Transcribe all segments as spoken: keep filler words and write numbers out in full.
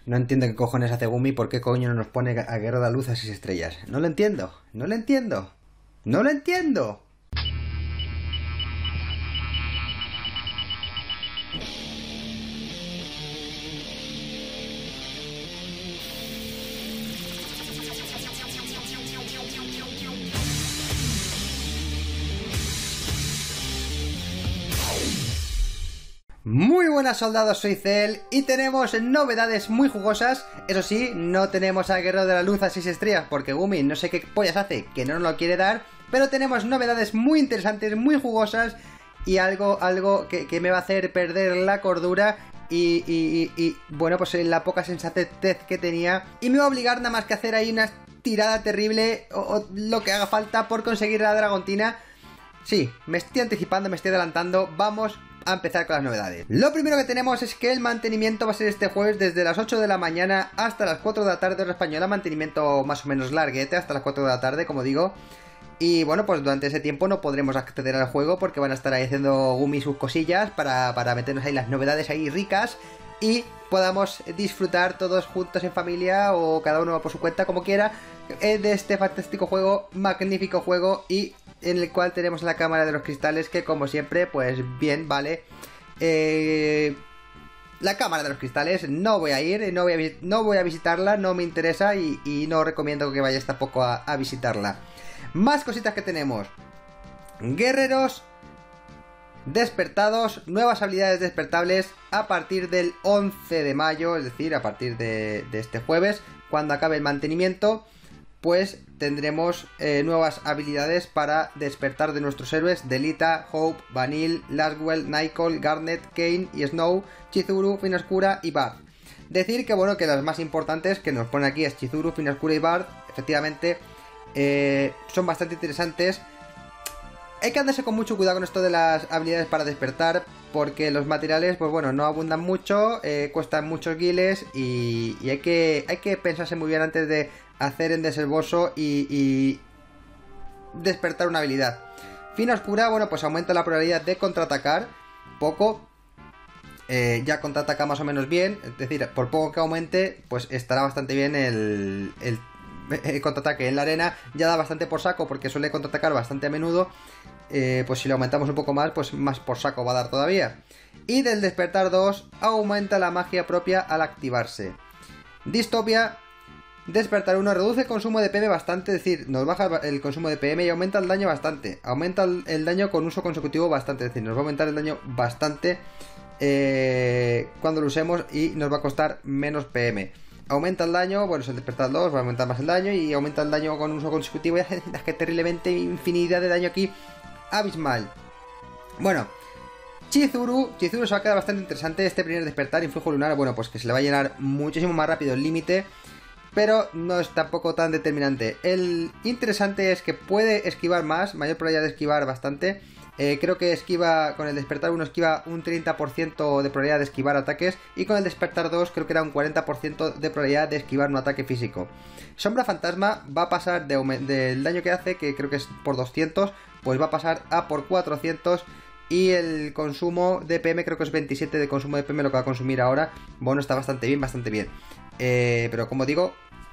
No entiendo qué cojones hace Gumi, por qué coño no nos pone a Guerra de la Luz a seis estrellas. No lo entiendo, no lo entiendo, no lo entiendo. Muy buenas soldados, soy Cel y tenemos novedades muy jugosas. Eso sí, no tenemos a Guerrero de la Luz a seis estrellas porque Gumi no sé qué pollas hace que no nos lo quiere dar. Pero tenemos novedades muy interesantes, muy jugosas y algo, algo que, que me va a hacer perder la cordura y, y, y, y bueno, pues la poca sensatez que tenía. Y me va a obligar nada más que a hacer ahí una tirada terrible o, o lo que haga falta por conseguir la Dragontina. Sí, me estoy anticipando, me estoy adelantando, vamos a empezar con las novedades. Lo primero que tenemos es que el mantenimiento va a ser este jueves desde las ocho de la mañana hasta las cuatro de la tarde hora española, mantenimiento más o menos larguete hasta las cuatro de la tarde, como digo. Y bueno, pues durante ese tiempo no podremos acceder al juego porque van a estar ahí haciendo Gumi sus cosillas para, para meternos ahí las novedades ahí ricas y podamos disfrutar todos juntos en familia o cada uno por su cuenta como quiera de este fantástico juego, magnífico juego y en el cual tenemos la cámara de los cristales que como siempre pues bien, vale. Eh, la cámara de los cristales no voy a ir, no voy a, no voy a visitarla, no me interesa y, y no recomiendo que vayáis tampoco a, a visitarla. Más cositas que tenemos. Guerreros despertados, nuevas habilidades despertables a partir del once de mayo, es decir, a partir de, de este jueves, cuando acabe el mantenimiento, pues tendremos eh, nuevas habilidades para despertar de nuestros héroes: Delita, Hope, Vanille, Laswell, Nightcall, Garnet, Kane y Snow, Chizuru, Finascura y Bard. Decir que bueno, que las más importantes que nos ponen aquí es Chizuru, Finascura y Bard, efectivamente eh, son bastante interesantes. Hay que andarse con mucho cuidado con esto de las habilidades para despertar, porque los materiales, pues bueno, no abundan mucho, eh, cuestan muchos guiles y, y hay que hay que pensarse muy bien antes de hacer en desembolso y, y despertar una habilidad. Fina Oscura, bueno, pues aumenta la probabilidad de contraatacar, poco, eh, ya contraataca más o menos bien, es decir, por poco que aumente, pues estará bastante bien el... el el contraataque. En la arena ya da bastante por saco porque suele contraatacar bastante a menudo, eh, pues si lo aumentamos un poco más, pues más por saco va a dar todavía. Y del despertar dos aumenta la magia propia al activarse. Distopia, despertar uno reduce el consumo de P M bastante, es decir, nos baja el consumo de P M y aumenta el daño bastante, aumenta el, el daño con uso consecutivo bastante, es decir, nos va a aumentar el daño bastante eh, cuando lo usemos y nos va a costar menos P M. Aumenta el daño, bueno, es el despertar dos, va a aumentar más el daño y aumenta el daño con uso consecutivo. Es que terriblemente infinidad de daño aquí, abismal. Bueno, Chizuru, Chizuru se va a quedar bastante interesante. Este primer despertar, influjo lunar, bueno, pues que se le va a llenar muchísimo más rápido el límite, pero no es tampoco tan determinante. El interesante es que puede esquivar más, mayor probabilidad de esquivar bastante. Eh, creo que esquiva, con el despertar uno esquiva un treinta por ciento de probabilidad de esquivar ataques y con el despertar dos creo que era un cuarenta por ciento de probabilidad de esquivar un ataque físico. Sombra fantasma va a pasar de del daño que hace, que creo que es por doscientos, pues va a pasar a por cuatrocientos y el consumo de P M creo que es veintisiete de consumo de P M lo que va a consumir ahora. Bueno, está bastante bien, bastante bien. Eh, pero como digo,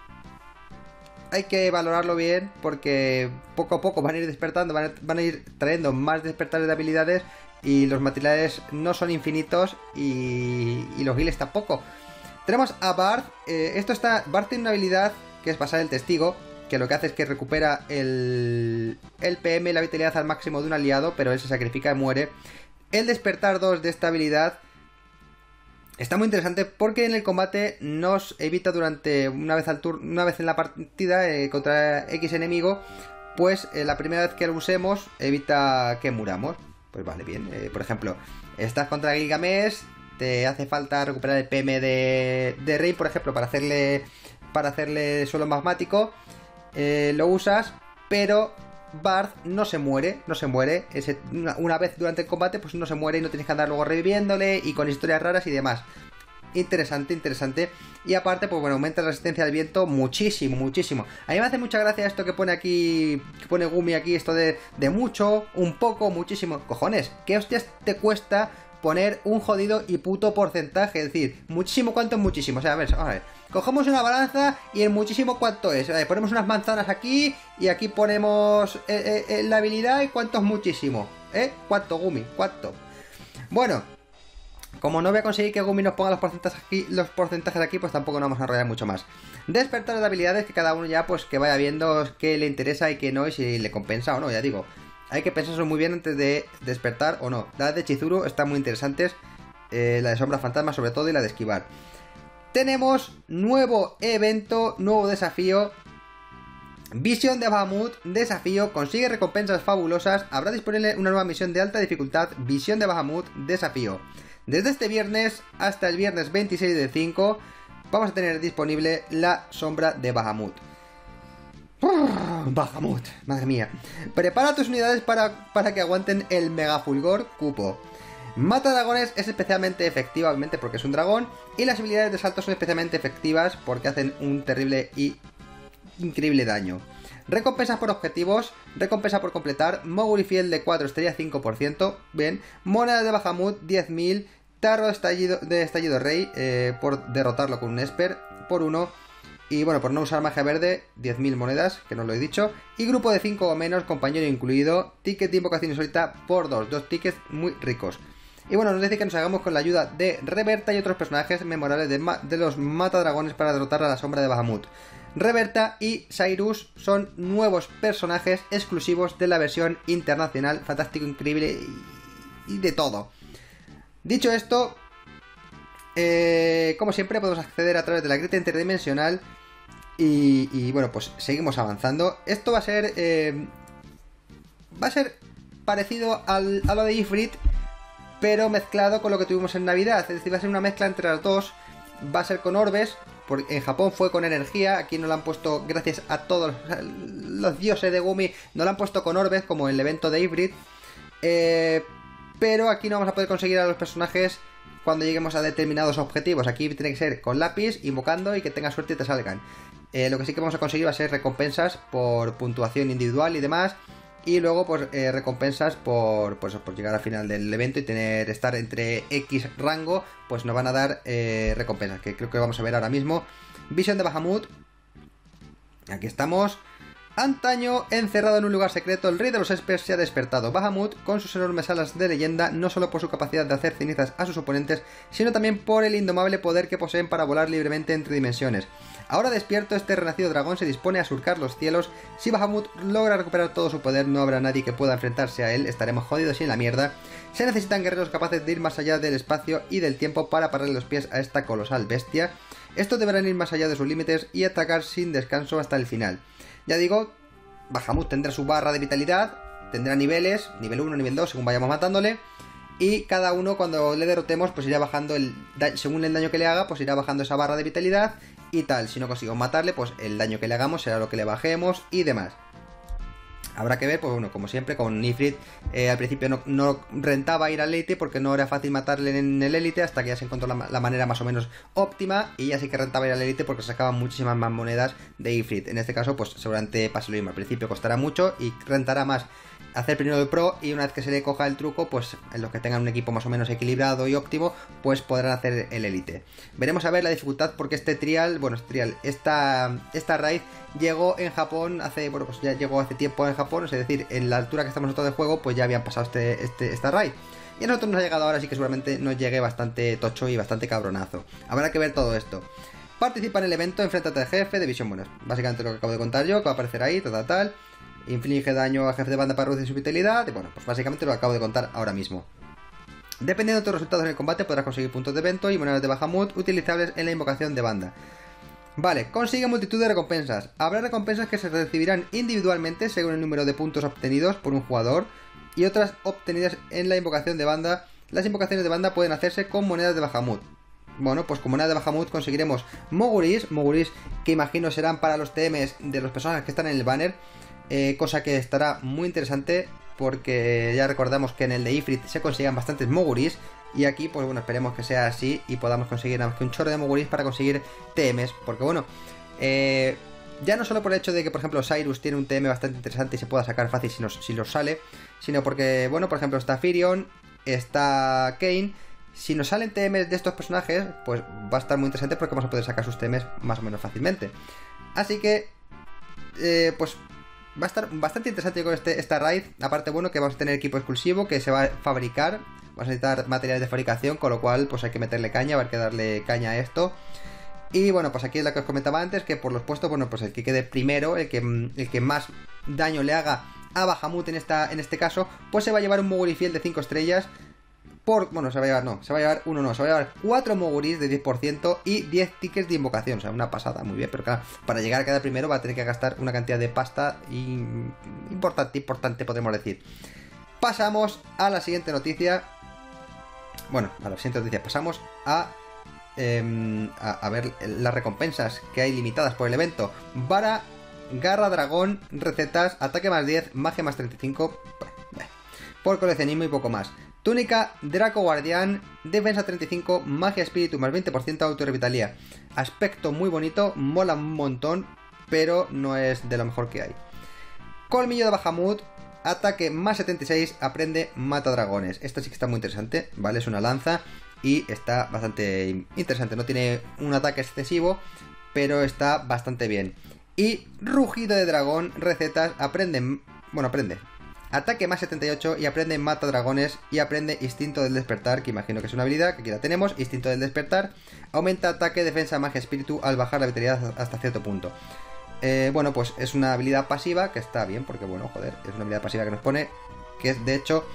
hay que valorarlo bien porque poco a poco van a ir despertando, van a, van a ir trayendo más despertares de habilidades y los materiales no son infinitos y, y los guiles tampoco. Tenemos a Bard, eh, esto está, Bard tiene una habilidad que es pasar el testigo, que lo que hace es que recupera el, el P M y la vitalidad al máximo de un aliado, pero él se sacrifica y muere. El despertar dos de esta habilidad está muy interesante porque en el combate nos evita durante una vez al turno, una vez en la partida eh, contra X enemigo, pues eh, la primera vez que lo usemos evita que muramos. Pues vale, bien. Eh, por ejemplo, estás contra Gilgamesh, te hace falta recuperar el P M de, de Rey, por ejemplo, para hacerle para hacerle suelo magmático. Eh, lo usas, pero Bard no se muere, no se muere. Ese, una, una vez durante el combate, pues no se muere y no tienes que andar luego reviviéndole y con historias raras y demás. Interesante, interesante. Y aparte, pues bueno, aumenta la resistencia al viento muchísimo, muchísimo. A mí me hace mucha gracia esto que pone aquí, que pone Gumi aquí, esto de, de mucho, un poco, muchísimo. Cojones, ¿qué hostias te cuesta poner un jodido y puto porcentaje. Es decir, muchísimo cuánto es muchísimo. O sea, a ver, a ver. Cogemos una balanza y en muchísimo cuánto es. Ver, ponemos unas manzanas aquí y aquí ponemos eh, eh, la habilidad y cuánto es muchísimo. ¿Eh? ¿Cuánto, Gumi? ¿Cuánto? Bueno, como no voy a conseguir que Gumi nos ponga los porcentajes aquí, los porcentajes aquí, pues tampoco nos vamos a enrollar mucho más. Despertar de habilidades que cada uno ya, pues que vaya viendo qué le interesa y qué no, y si le compensa o no, ya digo. Hay que pensarlo muy bien antes de despertar o no. Las de Chizuru están muy interesantes. Eh, la de Sombra Fantasma sobre todo y la de esquivar. Tenemos nuevo evento, nuevo desafío. Visión de Bahamut, desafío, consigue recompensas fabulosas. Habrá disponible una nueva misión de alta dificultad, Visión de Bahamut, desafío. Desde este viernes hasta el viernes veintiséis del cinco vamos a tener disponible la Sombra de Bahamut. Bahamut, madre mía. Prepara tus unidades para, para que aguanten el Mega Fulgor cupo. Mata dragones es especialmente efectiva, obviamente porque es un dragón. Y las habilidades de salto son especialmente efectivas porque hacen un terrible y increíble daño. Recompensas por objetivos, recompensa por completar, Moguri Fiel de cuatro estrellas cinco por ciento, bien. Monedas de Bahamut diez mil, Tarro de estallido, de estallido rey eh, por derrotarlo con un Esper por uno. Y bueno, por no usar magia verde, diez mil monedas, que no lo he dicho. Y grupo de cinco o menos, compañero incluido. Ticket de invocación insólita por dos, dos tickets muy ricos. Y bueno, nos dice que nos hagamos con la ayuda de Reberta y otros personajes memorables de, de los matadragones para derrotar a la Sombra de Bahamut. Reberta y Cyrus son nuevos personajes exclusivos de la versión internacional, fantástico, increíble y, y de todo. Dicho esto, eh, como siempre podemos acceder a través de la grieta interdimensional y, y bueno, pues seguimos avanzando. Esto va a ser, eh, va a ser parecido al, a lo de Ifrit, pero mezclado con lo que tuvimos en Navidad, es decir, va a ser una mezcla entre las dos, va a ser con orbes. Porque en Japón fue con energía, aquí no lo han puesto, gracias a todos los dioses de Gumi, no lo han puesto con orbes, como en el evento de Ifrit. Eh, pero aquí no vamos a poder conseguir a los personajes cuando lleguemos a determinados objetivos. Aquí tiene que ser con lápiz, invocando y que tengas suerte y te salgan. Eh, lo que sí que vamos a conseguir va a ser recompensas por puntuación individual y demás. Y luego pues eh, recompensas por, pues, por llegar al final del evento y tener estar entre X rango, pues nos van a dar eh, recompensas, que creo que vamos a ver ahora mismo. Visión de Bahamut. Aquí estamos. Antaño, encerrado en un lugar secreto, el rey de los Espers se ha despertado. Bahamut, con sus enormes alas de leyenda, no solo por su capacidad de hacer cenizas a sus oponentes, sino también por el indomable poder que poseen para volar libremente entre dimensiones. Ahora despierto, este renacido dragón se dispone a surcar los cielos. Si Bahamut logra recuperar todo su poder, no habrá nadie que pueda enfrentarse a él, estaremos jodidos y en la mierda. Se necesitan guerreros capaces de ir más allá del espacio y del tiempo para pararle los pies a esta colosal bestia. Estos deberán ir más allá de sus límites y atacar sin descanso hasta el final. Ya digo, Bahamut tendrá su barra de vitalidad, tendrá niveles, nivel uno, nivel dos, según vayamos matándole. Y cada uno cuando le derrotemos pues irá bajando, el según el daño que le haga, pues irá bajando esa barra de vitalidad y tal. Si no consigo matarle, pues el daño que le hagamos será lo que le bajemos y demás. Habrá que ver, pues bueno, como siempre con Ifrit, eh, al principio no, no rentaba ir al Elite porque no era fácil matarle en el Elite hasta que ya se encontró la, la manera más o menos óptima y ya sí que rentaba ir al Elite porque sacaban muchísimas más monedas de Ifrit. En este caso, pues seguramente pase lo mismo, al principio costará mucho y rentará más hacer primero el Pro y una vez que se le coja el truco, pues en los que tengan un equipo más o menos equilibrado y óptimo, pues podrán hacer el Elite. Veremos a ver la dificultad porque este trial, bueno, este trial, esta, esta raid llegó en Japón hace, bueno, pues ya llegó hace tiempo en Japón, es decir, en la altura que estamos nosotros del juego, pues ya habían pasado este, este, esta raid. Y a nosotros nos ha llegado ahora, así que seguramente nos llegue bastante tocho y bastante cabronazo. Habrá que ver todo esto. Participa en el evento, enfréntate al jefe de visión, bueno, básicamente lo que acabo de contar yo, que va a aparecer ahí, tal, tal, tal. Inflige daño al jefe de banda para reducir su vitalidad. Y bueno, pues básicamente lo acabo de contar ahora mismo. Dependiendo de tus resultados en el combate, podrás conseguir puntos de evento y monedas de Bahamut utilizables en la invocación de banda. Vale, consigue multitud de recompensas. Habrá recompensas que se recibirán individualmente según el número de puntos obtenidos por un jugador y otras obtenidas en la invocación de banda. Las invocaciones de banda pueden hacerse con monedas de Bahamut. Bueno, pues con monedas de Bahamut conseguiremos Moguris, Moguris que imagino serán para los T Ms de los personajes que están en el banner. Eh, cosa que estará muy interesante porque ya recordamos que en el de Ifrit se consiguen bastantes Moguris y aquí pues bueno, esperemos que sea así y podamos conseguir nada más que un chorro de Moguris para conseguir T Ms, porque bueno, eh, ya no solo por el hecho de que por ejemplo Cyrus tiene un T M bastante interesante y se pueda sacar fácil si nos, si nos sale, sino porque bueno, por ejemplo está Firion, está Kayn. Si nos salen T Ms de estos personajes, pues va a estar muy interesante porque vamos a poder sacar sus T Ms más o menos fácilmente. Así que, eh, pues va a estar bastante interesante con este, esta raid. Aparte, bueno, que vamos a tener equipo exclusivo que se va a fabricar. Vamos a necesitar materiales de fabricación, con lo cual pues hay que meterle caña, va a haber que darle caña a esto. Y bueno, pues aquí es la que os comentaba antes, que por los puestos, bueno, pues el que quede primero, el que, el que más daño le haga a Bahamut en, esta, en este caso, pues se va a llevar un Moguri fiel de cinco estrellas. Por, bueno, se va a llevar, no, se va a llevar uno, no, se va a llevar cuatro Moguris de diez por ciento y diez tickets de invocación, o sea, una pasada, muy bien, pero claro, para llegar a quedar primero va a tener que gastar una cantidad de pasta y importante, importante, podemos decir. Pasamos a la siguiente noticia, bueno, a la siguiente noticia, pasamos a, eh, a, a ver las recompensas que hay limitadas por el evento. Vara, garra, dragón, recetas, ataque más diez, magia más treinta y cinco, por coleccionismo y poco más. Túnica, Draco Guardián, defensa treinta y cinco, magia espíritu más veinte por ciento, auto-revitalía. Aspecto muy bonito, mola un montón, pero no es de lo mejor que hay. Colmillo de Bahamut, ataque más setenta y seis, aprende, mata dragones. Esta sí que está muy interesante, ¿vale? Es una lanza y está bastante interesante. No tiene un ataque excesivo, pero está bastante bien. Y rugido de dragón, recetas, aprende, bueno, aprende. Ataque más setenta y ocho y aprende mata dragones y aprende instinto del despertar, que imagino que es una habilidad, que aquí la tenemos, instinto del despertar. Aumenta ataque, defensa, magia, espíritu al bajar la vitalidad hasta cierto punto. Eh, bueno, pues es una habilidad pasiva que está bien, porque bueno, joder, es una habilidad pasiva que nos pone, que es de hecho,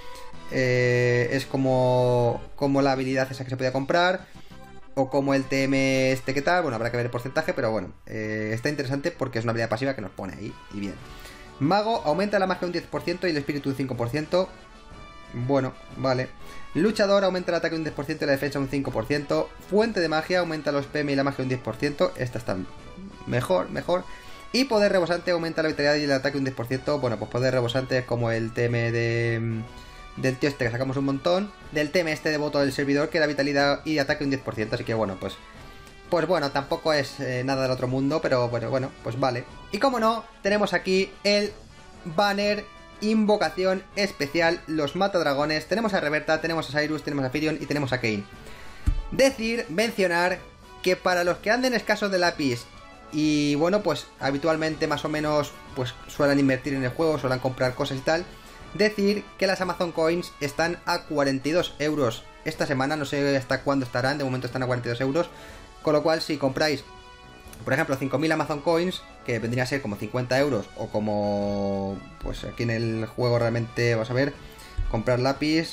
eh, es como, como la habilidad esa que se podía comprar, o como el T M este que tal, bueno, habrá que ver el porcentaje, pero bueno, eh, está interesante porque es una habilidad pasiva que nos pone ahí, y bien. Mago, aumenta la magia un diez por ciento y el espíritu un cinco por ciento. Bueno, vale. Luchador, aumenta el ataque un diez por ciento y la defensa un cinco por ciento. Fuente de magia, aumenta los P M y la magia un diez por ciento. Esta está mejor, mejor. Y poder rebosante, aumenta la vitalidad y el ataque un diez por ciento. Bueno, pues poder rebosante es como el T M de... del tío este que sacamos un montón. Del T M este de voto del servidor, que era vitalidad y ataque un diez por ciento. Así que bueno, pues... Pues bueno, tampoco es eh, nada del otro mundo, pero bueno, bueno, pues vale. Y como no, tenemos aquí el banner invocación especial, los matadragones. Tenemos a Reberta, tenemos a Cyrus, tenemos a Firion y tenemos a Kayn. Decir, mencionar que para los que anden escasos de lápiz y bueno, pues habitualmente más o menos pues suelen invertir en el juego, suelen comprar cosas y tal, decir que las Amazon Coins están a cuarenta y dos euros esta semana, no sé hasta cuándo estarán, de momento están a cuarenta y dos euros. Con lo cual, si compráis, por ejemplo, cinco mil Amazon Coins, que vendría a ser como cincuenta euros, o como, pues aquí en el juego realmente, vamos a ver, comprar lápiz,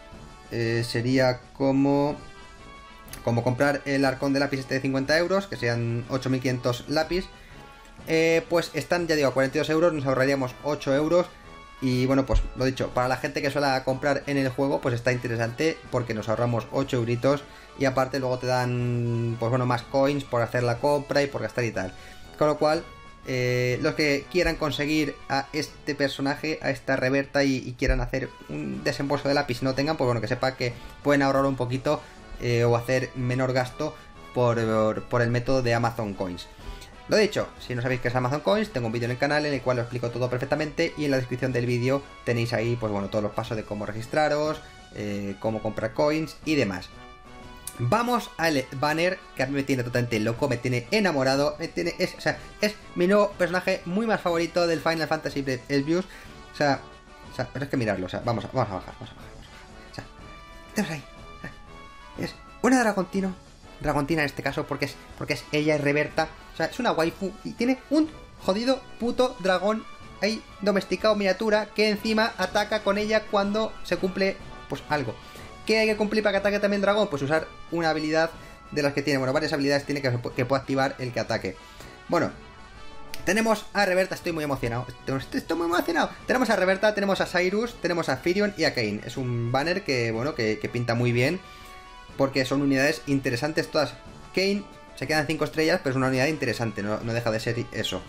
eh, sería como, como comprar el arcón de lápiz este de cincuenta euros, que sean ocho mil quinientos lápiz, eh, pues están, ya digo, a cuarenta y dos euros, nos ahorraríamos ocho euros. Y bueno, pues lo dicho, para la gente que suele comprar en el juego, pues está interesante porque nos ahorramos ocho euritos y aparte luego te dan, pues bueno, más coins por hacer la compra y por gastar y tal. Con lo cual, eh, los que quieran conseguir a este personaje, a esta Reberta y, y quieran hacer un desembolso de lápiz y no tengan, pues bueno, que sepa que pueden ahorrar un poquito eh, o hacer menor gasto por, por, por el método de Amazon Coins. Lo dicho, si no sabéis qué es Amazon Coins, tengo un vídeo en el canal en el cual lo explico todo perfectamente y en la descripción del vídeo tenéis ahí, pues bueno, todos los pasos de cómo registraros, eh, cómo comprar coins y demás. Vamos al banner que a mí me tiene totalmente loco, me tiene enamorado, me tiene, es, o sea, es mi nuevo personaje muy más favorito del Final Fantasy Elvius. O sea, o sea, pero es que mirarlo, o sea, vamos a, vamos a bajar, vamos a bajar, vamos a bajar. O sea, tenemos ahí, o sea, es una Dragontino, Dragontina en este caso, porque es, porque es ella, es Reberta. O sea, es una waifu y tiene un jodido puto dragón ahí domesticado miniatura que encima ataca con ella cuando se cumple, pues algo. ¿Qué hay que cumplir para que ataque también dragón? Pues usar una habilidad de las que tiene, bueno, varias habilidades tiene que, que puede activar el que ataque. Bueno, tenemos a Reberta, estoy muy emocionado, estoy, estoy muy emocionado. Tenemos a Reberta, tenemos a Cyrus, tenemos a Firion y a Kayn. Es un banner que, bueno, que, que pinta muy bien porque son unidades interesantes todas. Kayn se quedan cinco estrellas, pero es una unidad interesante, no, no deja de ser eso.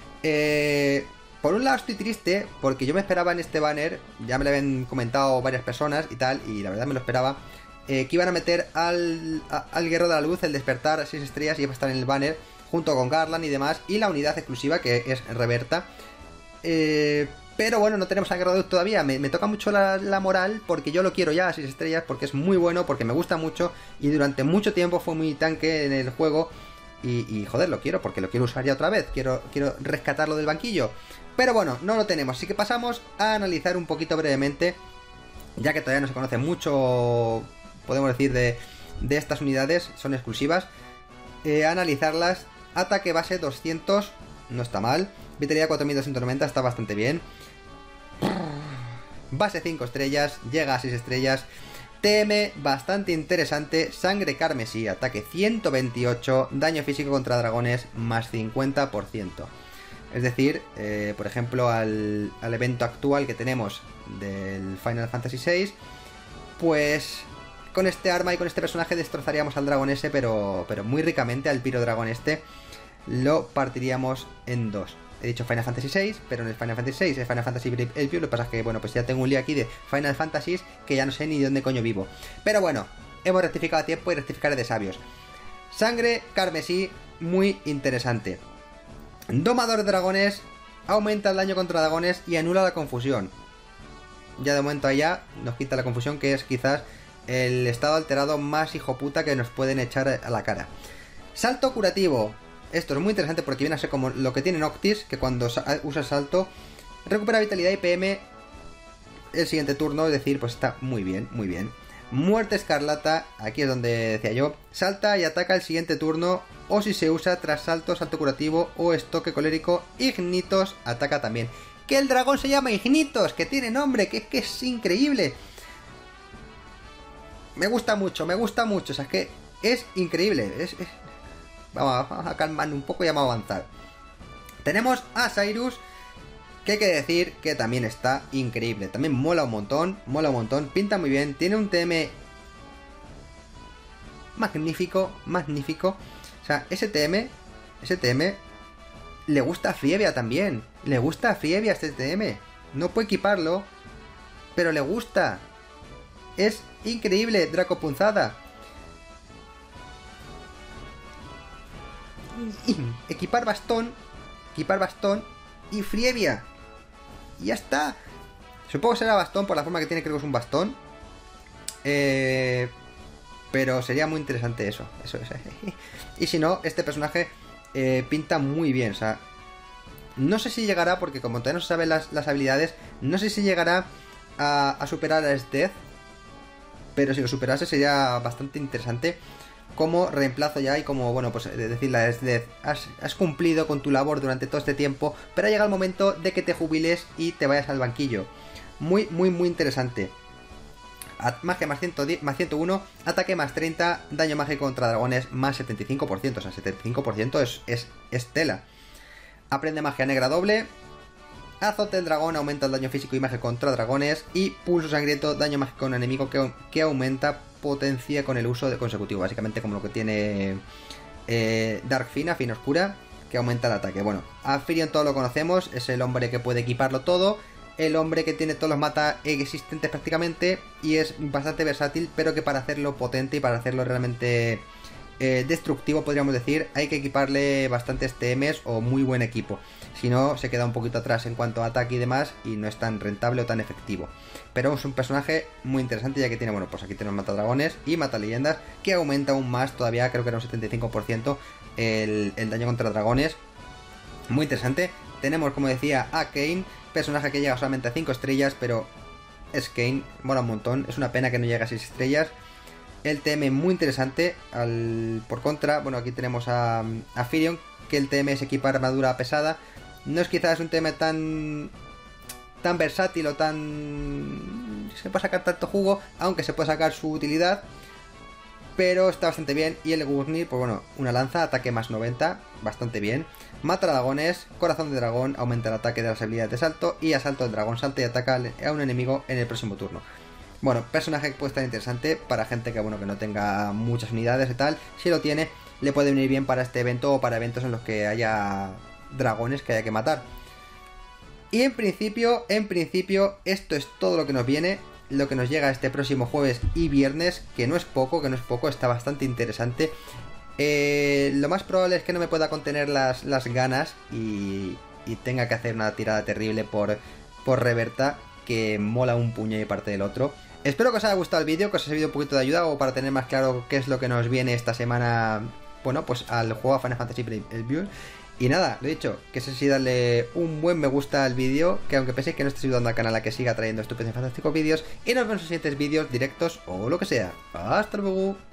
Eh, por un lado estoy triste, porque yo me esperaba en este banner, ya me lo habían comentado varias personas y tal, y la verdad me lo esperaba, eh, que iban a meter al, a, al Guerrero de la Luz, el despertar a seis estrellas, y iba a estar en el banner, junto con Garland y demás, y la unidad exclusiva, que es Reberta. Eh, Pero bueno, no tenemos a Gyarados todavía. Me, me toca mucho la, la moral porque yo lo quiero ya a seis estrellas, porque es muy bueno, porque me gusta mucho y durante mucho tiempo fue muy tanque en el juego. Y, y joder, lo quiero porque lo quiero usar ya otra vez. Quiero, quiero rescatarlo del banquillo. Pero bueno, no lo tenemos. Así que pasamos a analizar un poquito brevemente, ya que todavía no se conoce mucho, podemos decir, de, de estas unidades. Son exclusivas. Eh, analizarlas. Ataque base doscientos, no está mal. Vitalidad cuatro mil doscientos noventa, está bastante bien. Base cinco estrellas, llega a seis estrellas. T M bastante interesante, sangre carmesí, ataque ciento veintiocho, daño físico contra dragones más cincuenta por ciento. Es decir, eh, por ejemplo, al, al evento actual que tenemos del Final Fantasy seis, pues con este arma y con este personaje destrozaríamos al dragón ese, pero, pero muy ricamente, al Piro Dragón este, lo partiríamos en dos. He dicho Final Fantasy seis, pero no es Final Fantasy seis, es Final Fantasy Brave Elfio. Lo que pasa es que, bueno, pues ya tengo un lío aquí de Final Fantasies que ya no sé ni de dónde coño vivo. Pero bueno, hemos rectificado a tiempo y rectificaré de sabios. Sangre carmesí, muy interesante. Domador de dragones, aumenta el daño contra dragones y anula la confusión. Ya de momento allá nos quita la confusión, que es quizás el estado alterado más hijo puta que nos pueden echar a la cara. Salto curativo. Esto es muy interesante porque viene a ser como lo que tiene Noctis, que cuando usa salto recupera vitalidad y P M el siguiente turno, es decir, pues está muy bien, muy bien. Muerte escarlata, aquí es donde decía yo, salta y ataca el siguiente turno, o si se usa tras salto, salto curativo o estoque colérico, Ignitos ataca también. Que el dragón se llama Ignitos, que tiene nombre, que es que es increíble. Me gusta mucho, me gusta mucho, o sea, es que es increíble, es... es... Vamos a calmarnos un poco y vamos a avanzar. Tenemos a Cyrus, que hay que decir que también está increíble. También mola un montón, mola un montón, pinta muy bien. Tiene un T M magnífico, magnífico. O sea, ese T M, ese T M le gusta a Frievia también. Le gusta a Frievia este T M. No puede equiparlo, pero le gusta. Es increíble, Draco Punzada. Equipar bastón, equipar bastón y Frievia. Y ya está. Supongo que será bastón por la forma que tiene, creo que es un bastón. Eh, pero sería muy interesante eso. Eso es. Y si no, este personaje eh, pinta muy bien. O sea, no sé si llegará, porque como todavía no se saben las, las habilidades, no sé si llegará a, a superar a Death. Pero si lo superase sería bastante interesante. Como reemplazo ya y como, bueno, pues decirle es de, has, has cumplido con tu labor durante todo este tiempo, pero ha llegado el momento de que te jubiles y te vayas al banquillo. Muy, muy, muy interesante. Magia más, ciento diez, más ciento uno, ataque más treinta, daño mágico contra dragones más setenta y cinco por ciento, o sea, setenta y cinco por ciento es, es, es tela. Aprende magia negra doble. Azote del dragón, aumenta el daño físico y magia contra dragones. Y pulso sangriento, daño mágico a un enemigo que, que aumenta potencia con el uso de consecutivo. Básicamente como lo que tiene eh, Dark Fina, Fina Oscura, que aumenta el ataque. Bueno, a Firion todos lo conocemos, es el hombre que puede equiparlo todo. El hombre que tiene todos los mata existentes prácticamente. Y es bastante versátil, pero que para hacerlo potente y para hacerlo realmente eh, destructivo, podríamos decir, hay que equiparle bastantes T Ms o muy buen equipo. Si no, se queda un poquito atrás en cuanto a ataque y demás, y no es tan rentable o tan efectivo. Pero es un personaje muy interesante, ya que tiene, bueno, pues aquí tenemos matadragones y mataleyendas, que aumenta aún más, todavía creo que era un setenta y cinco por ciento el, el daño contra dragones. Muy interesante. Tenemos, como decía, a Kayn, personaje que llega solamente a cinco estrellas, pero es Kayn, mola un montón. Es una pena que no llegue a seis estrellas. El T M muy interesante. Al, por contra, bueno, aquí tenemos a, a Firion, que el T M es equipar armadura pesada. No es quizás un T M tan tan versátil o tan... se puede sacar tanto jugo, aunque se puede sacar su utilidad, pero está bastante bien. Y el Gurnir, pues bueno, una lanza, ataque más noventa, bastante bien. Mata dragones, corazón de dragón, aumenta el ataque de las habilidades de salto, y asalto del dragón, salta y ataca a un enemigo en el próximo turno. Bueno, personaje que puede estar interesante para gente que, bueno, que no tenga muchas unidades y tal. Si lo tiene, le puede venir bien para este evento o para eventos en los que haya dragones que haya que matar. Y en principio, en principio, esto es todo lo que nos viene, lo que nos llega este próximo jueves y viernes, que no es poco, que no es poco, está bastante interesante. Eh, lo más probable es que no me pueda contener las, las ganas y, y tenga que hacer una tirada terrible por por Reverta, que mola un puño y parte del otro. Espero que os haya gustado el vídeo, que os haya servido un poquito de ayuda o para tener más claro qué es lo que nos viene esta semana, bueno, pues al juego Final Fantasy Brave Exvius. Y nada, lo he dicho, que sé si darle un buen me gusta al vídeo, que aunque penséis que no estéis ayudando al canal a que siga trayendo estúpidos y fantásticos vídeos, y nos vemos en los siguientes vídeos, directos o lo que sea. ¡Hasta luego!